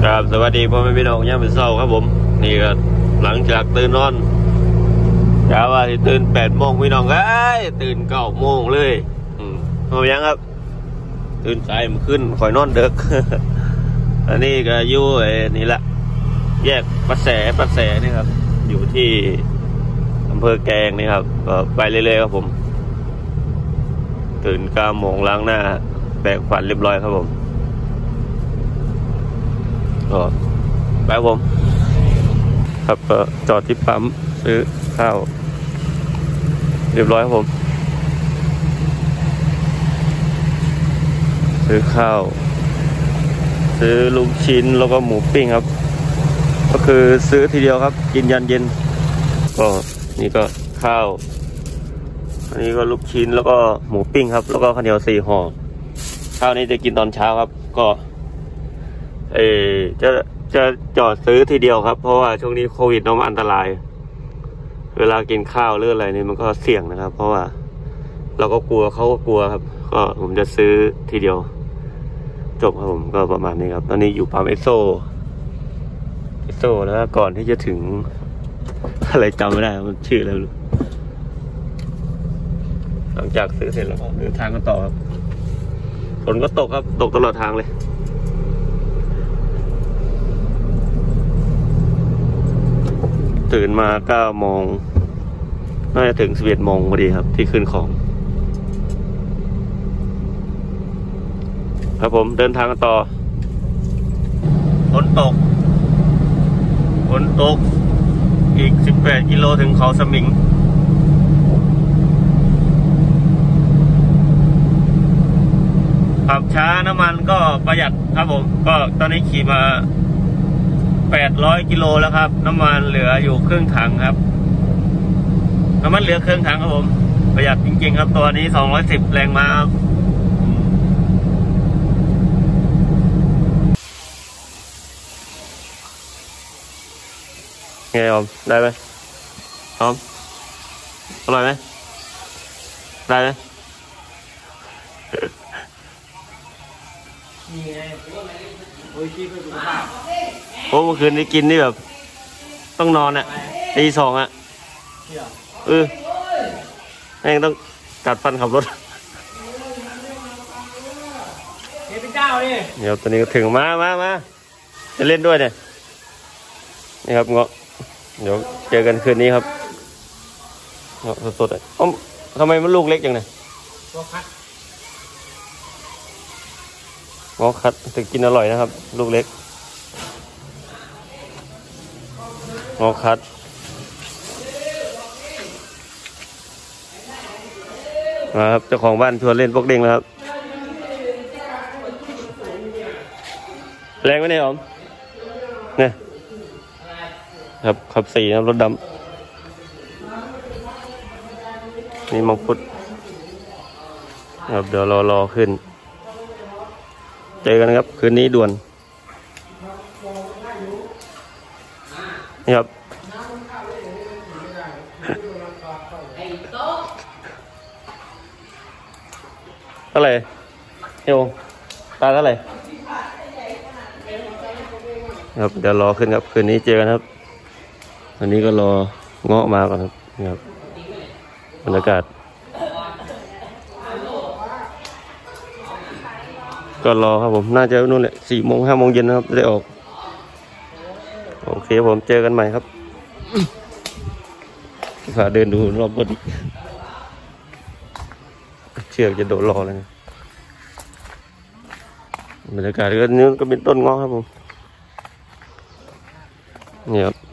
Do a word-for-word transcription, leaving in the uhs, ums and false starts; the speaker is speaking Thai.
ครับสวัสดีพ่อแม่พี่น้องย่ามเป็นเศร้าครับผมนี่ก็หลังจากตื่นนอนเช้าว่าที่ตื่นแปดโมงพี่น้องเอ้ยตื่นเก้าโมงเลยอืมทำยังครับตื่นสายมันขึ้นคอยนอนเด็ก อันนี้ก็อยู่ไอ้นี่แหละแยกประแสประแสนี่ครับอยู่ที่อำเภอแกลงนี่ครับก็ไปเรื่อยๆครับผมตื่นเก้าโมงล้างหน้าแปรงฟันเรียบร้อยครับผมก็ไปผมครับก็จอดที่ปั๊มซื้อข้าวเรียบร้อยครับผมซื้อข้าวซื้อลูกชิ้นแล้วก็หมูปิ้งครับก็คือซื้อทีเดียวครับกินยันเย็นก็นี่ก็ข้าวอันนี้ก็ลูกชิ้นแล้วก็หมูปิ้งครับแล้วก็ข้าวเหนียวสี่ห่อข้าวนี้จะกินตอนเช้าครับก็เออจะจะจอดซื้อทีเดียวครับเพราะว่าช่วงนี้โควิดเนาะมันอันตรายเวลากินข้าวหรืออะไรนี่มันก็เสี่ยงนะครับเพราะว่าเราก็กลัวเขาก็กลัวครับก็ผมจะซื้อทีเดียวจบครับผมก็ประมาณนี้ครับตอนนี้อยู่ปั๊มเอสโซเอสโซแล้วก่อนที่จะถึงอะไรจำไม่ได้มันชื่ออะไรหลังจากซื้อเสร็จแล้วก็เดินทางกันต่อครับฝนก็ตกครับตกตลอดทางเลยตื่นมาเก้าโมงน่าจะถึงสิบเอ็ดโมงพอดีครับที่ขึ้นของครับผมเดินทางกันต่อฝนตกฝนตกอีกสิบแปดกิโลถึงเขาสมิงขับช้าน้ำมันก็ประหยัดครับผมก็ตอนนี้ขี่มาแปดร้อยกิโลแล้วครับน้ำมันเหลืออยู่ครึ่งถังครับน้ำมันเหลือครึ่งถังครับผมประหยัดจริงๆครับตัวนี้สองร้อยสิบแรงม้าครับไงออมได้ไหมออมอร่อยไหมได้ไหมโอ้ยชีพเพื่อสุขภาพโอ้เมื่อคืนนี้กินนี่แบบต้องนอนอ่ะตีสองอ่ะเออแม่งต้องกัดฟันขับรถเฮ้ยเป็นเจ้าดิเดี๋ยวตอนนี้ก็ถึงมามามาจะเล่นด้วยเนี่ยนี่ครับเงาะเดี๋ยวเจอกันคืนนี้ครับเงาะสดๆอ่ะอ๋อทำไมมันลูกเล็กอย่างเนี่ยงอคัดจะกินอร่อยนะครับลูกเล็กงอคัดมาครับเจ้าของบ้านชวนเล่นพวกเด้งแล้วครับแรงไหมเนี่ยอ๋อมเนี่ยครับขับสี่นะรถดำนี่มังคุดครับเดี๋ยวรอรอขึ้นเจอกันครับคืนนี้ด่วนนี่ครับเท่าไหร่เอวตาเท่าไหร่ครับเดี๋ยวรอขึ้นครับคืนนี้เจอกันครับวันนี้ก็รอเงาะมาก่อนครับนี่ครับบรรยากาศก็รอครับผมน่าจะนู่นแหละสี่โมงห้าโมงเย็นนะครับได้ออกโอเคผมเจอกันใหม่ครับพาเดินดูรอบบนเชือกจะโดดรอเลยนะบรรยากาศก็นี้ก็เป็นต้นเงาะครับผมนี่ครับ